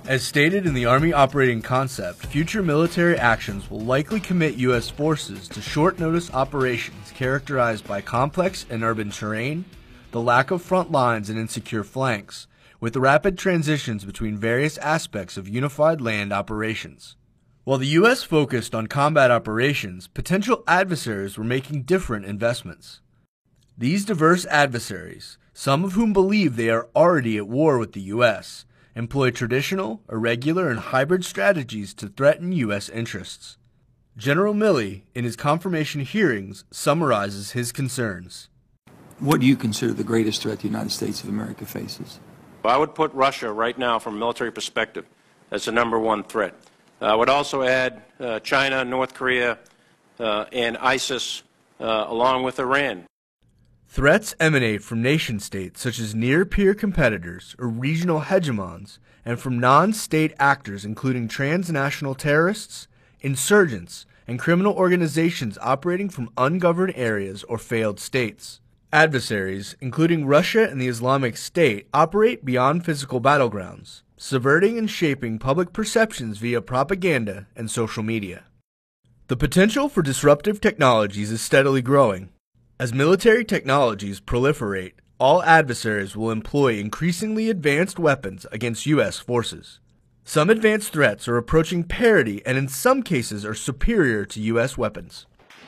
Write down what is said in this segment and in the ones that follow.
As stated in the Army operating concept, future military actions will likely commit U.S. forces to short-notice operations characterized by complex and urban terrain, the lack of front lines and insecure flanks, with rapid transitions between various aspects of unified land operations. While the U.S. focused on combat operations, potential adversaries were making different investments. These diverse adversaries, some of whom believe they are already at war with the U.S., employ traditional, irregular, and hybrid strategies to threaten U.S. interests. General Milley, in his confirmation hearings, summarizes his concerns. What do you consider the greatest threat the United States of America faces? Well, I would put Russia right now from a military perspective as the #1 threat. I would also add China, North Korea, and ISIS, along with Iran. Threats emanate from nation-states such as near-peer competitors or regional hegemons, and from non-state actors including transnational terrorists, insurgents, and criminal organizations operating from ungoverned areas or failed states. Adversaries, including Russia and the Islamic State, operate beyond physical battlegrounds, subverting and shaping public perceptions via propaganda and social media. The potential for disruptive technologies is steadily growing. As military technologies proliferate, all adversaries will employ increasingly advanced weapons against U.S. forces. Some advanced threats are approaching parity and in some cases are superior to U.S. weapons.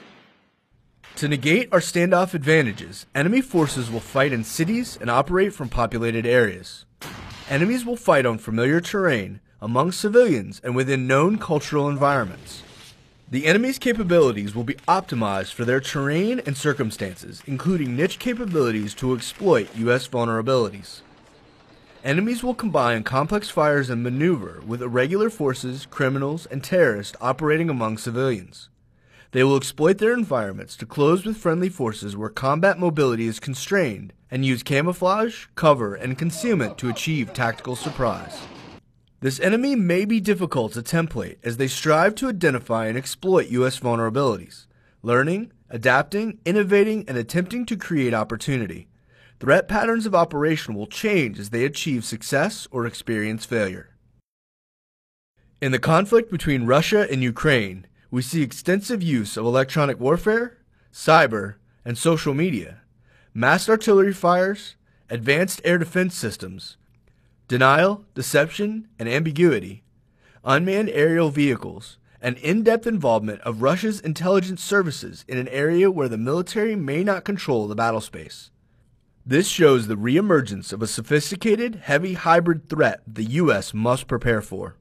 To negate our standoff advantages, enemy forces will fight in cities and operate from populated areas. Enemies will fight on familiar terrain, among civilians, and within known cultural environments. The enemy's capabilities will be optimized for their terrain and circumstances, including niche capabilities to exploit U.S. vulnerabilities. Enemies will combine complex fires and maneuver with irregular forces, criminals, and terrorists operating among civilians. They will exploit their environments to close with friendly forces where combat mobility is constrained and use camouflage, cover, and concealment to achieve tactical surprise. This enemy may be difficult to template as they strive to identify and exploit U.S. vulnerabilities, learning, adapting, innovating, and attempting to create opportunity. Threat patterns of operation will change as they achieve success or experience failure. In the conflict between Russia and Ukraine, we see extensive use of electronic warfare, cyber, and social media, massed artillery fires, advanced air defense systems, denial, deception, and ambiguity, unmanned aerial vehicles, and in-depth involvement of Russia's intelligence services in an area where the military may not control the battle space. This shows the reemergence of a sophisticated, heavy hybrid threat the U.S. must prepare for.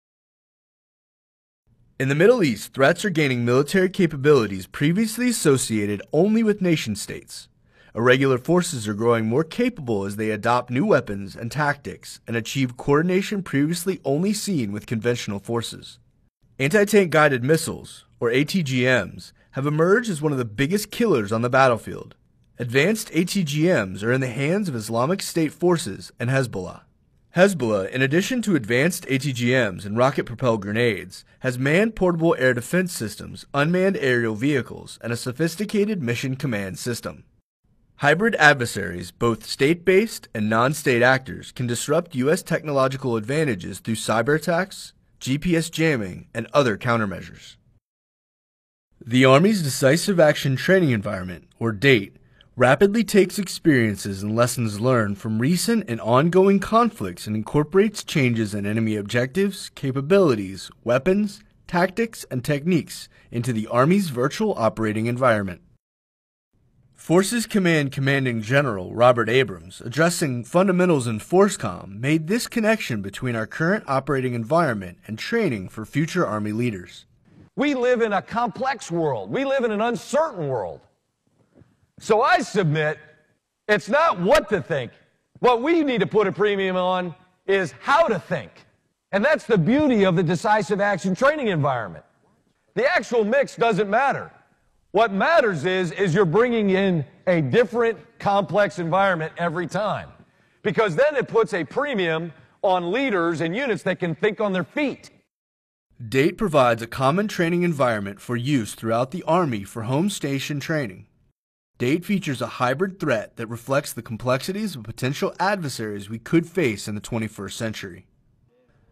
In the Middle East, threats are gaining military capabilities previously associated only with nation-states. Irregular forces are growing more capable as they adopt new weapons and tactics and achieve coordination previously only seen with conventional forces. Anti-tank guided missiles, or ATGMs, have emerged as one of the biggest killers on the battlefield. Advanced ATGMs are in the hands of Islamic State forces and Hezbollah. Hezbollah, in addition to advanced ATGMs and rocket-propelled grenades, has manned portable air defense systems, unmanned aerial vehicles, and a sophisticated mission command system. Hybrid adversaries, both state-based and non-state actors, can disrupt U.S. technological advantages through cyber attacks, GPS jamming, and other countermeasures. The Army's Decisive Action Training Environment, or DATE, rapidly takes experiences and lessons learned from recent and ongoing conflicts and incorporates changes in enemy objectives, capabilities, weapons, tactics, and techniques into the Army's virtual operating environment. Forces Command Commanding General Robert Abrams, addressing fundamentals in FORSCOM, made this connection between our current operating environment and training for future Army leaders. We live in a complex world. We live in an uncertain world. So I submit it's not what to think. What we need to put a premium on is how to think. And that's the beauty of the Decisive Action Training Environment. The actual mix doesn't matter. What matters is you're bringing in a different, complex environment every time. Because then it puts a premium on leaders and units that can think on their feet. DATE provides a common training environment for use throughout the Army for home station training. DATE features a hybrid threat that reflects the complexities of potential adversaries we could face in the 21st century.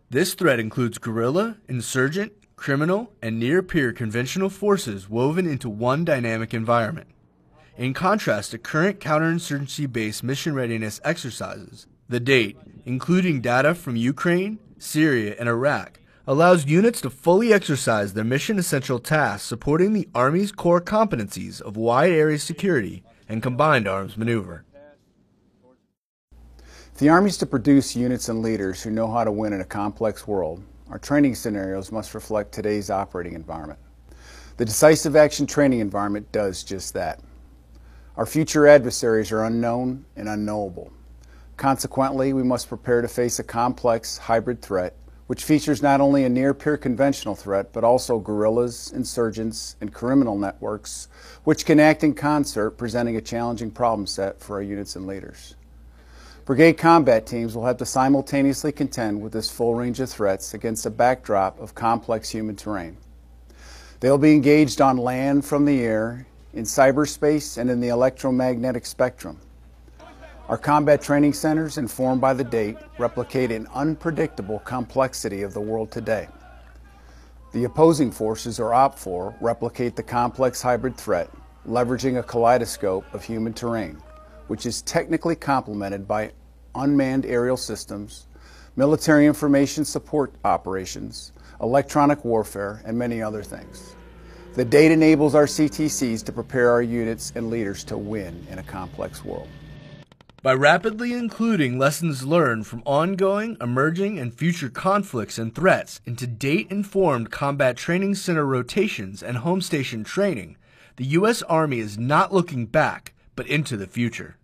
This threat includes guerrilla, insurgent, criminal, and near-peer conventional forces woven into one dynamic environment. In contrast to current counterinsurgency-based mission readiness exercises, the DATE, including data from Ukraine, Syria, and Iraq, allows units to fully exercise their mission-essential tasks supporting the Army's core competencies of wide area security and combined arms maneuver. If the Army is to produce units and leaders who know how to win in a complex world, our training scenarios must reflect today's operating environment. The Decisive Action Training Environment does just that. Our future adversaries are unknown and unknowable. Consequently, we must prepare to face a complex hybrid threat, which features not only a near-peer conventional threat, but also guerrillas, insurgents, and criminal networks, which can act in concert, presenting a challenging problem set for our units and leaders. Brigade combat teams will have to simultaneously contend with this full range of threats against a backdrop of complex human terrain. They'll be engaged on land, from the air, in cyberspace, and in the electromagnetic spectrum. Our combat training centers, informed by the DATE, replicate an unpredictable complexity of the world today. The opposing forces, or OPFOR, replicate the complex hybrid threat, leveraging a kaleidoscope of human terrain, which is technically complemented by unmanned aerial systems, military information support operations, electronic warfare, and many other things. The DATE enables our CTCs to prepare our units and leaders to win in a complex world. By rapidly including lessons learned from ongoing, emerging, and future conflicts and threats into DATE-informed combat training center rotations and home station training, the U.S. Army is not looking back, but into the future.